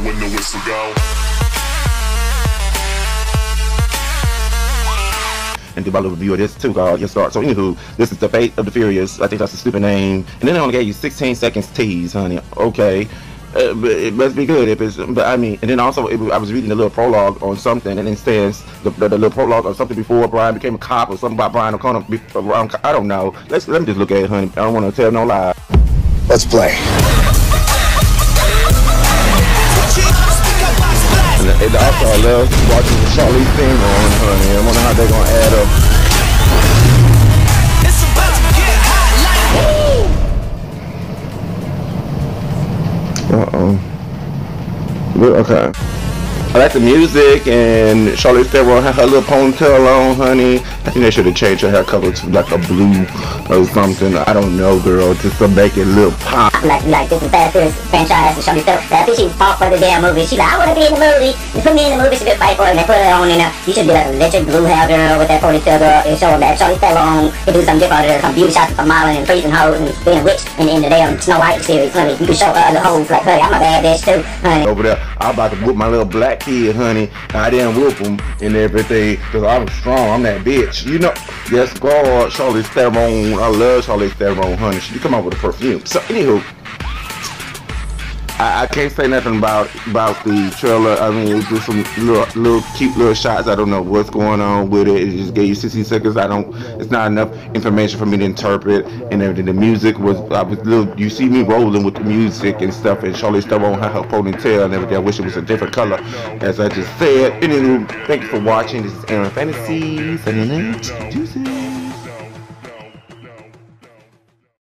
when the whistle go. And do my little review of this too, called Your Start. So anywho, this is The Fate of the Furious. I think that's a stupid name. And then they only gave you 16 seconds tease, honey. Okay. But it must be good if it's, but I mean, and then also I was reading the little prologue on something, and it says the little prologue or something before Brian became a cop or something about Brian O'Connor around, I don't know. Let me just look at it, honey. I don't want to tell no lie. Let's play. And also I love watching the Charlize Theron, honey. I wonder how they're gonna add up. It's about to get hot like Okay. I like the music, and Charlize Theron had her little ponytail on, honey. I think they should have changed her hair color to like a blue or something. I don't know, girl, just to make it a little pop. Like this is Fast Furious franchise, and Charlize Theron. I think she fought for the damn movie. She like, I want to be in the movie. You put me in the movie, she could fight for it, and they put it on in there. You should be like a electric blue hair girl with that ponytail, girl, and show them that Charlize Theron can do something different, some beauty shots, some modeling and freezing hoes and being a witch in the damn Snow White series, honey. You can show other hoes like, honey, I'm a bad bitch too, honey. Over there, I'm about to whoop my little black kid, honey. I didn't whoop him and everything because I'm strong. I'm that bitch, you know. Yes, God, Charlize Theron. I love Charlize Theron, honey. She come out with a perfume. So anywho, I can't say nothing about the trailer. I mean, it's just some little cute little shots. I don't know what's going on with it. It just gave you 60 seconds. It's not enough information for me to interpret and everything. The music was, you see me rolling with the music and stuff, and Charlize Theron had her ponytail and everything. I wish it was a different color, as I just said. Anywho, thank you for watching. This is Aaron Fantasy. Signing out. Deuces.